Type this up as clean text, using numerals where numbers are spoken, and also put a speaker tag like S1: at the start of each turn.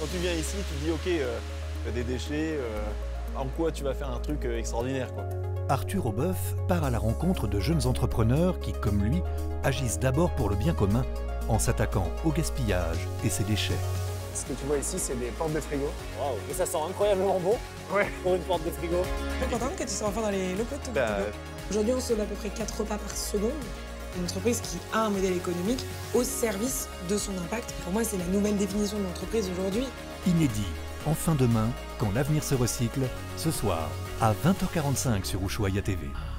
S1: Quand tu viens ici, tu te dis ok, tu as des déchets, en quoi tu vas faire un truc extraordinaire, quoi.
S2: Arthur Aubeuf part à la rencontre de jeunes entrepreneurs qui, comme lui, agissent d'abord pour le bien commun en s'attaquant au gaspillage et ses déchets.
S3: Ce que tu vois ici, c'est des portes de frigo.
S4: Waouh, et ça sent incroyablement bon
S3: Ouais.
S4: pour une porte de frigo.
S5: Je suis contente que tu sois enfin dans les locaux de ton
S1: Bah,
S5: boulot. Aujourd'hui, on sauve à peu près 4 repas par seconde. Une entreprise qui a un modèle économique au service de son impact. Pour moi, c'est la nouvelle définition de l'entreprise aujourd'hui.
S2: Inédit, enfin demain, quand l'avenir se recycle, ce soir à 20h45 sur Ushuaïa TV.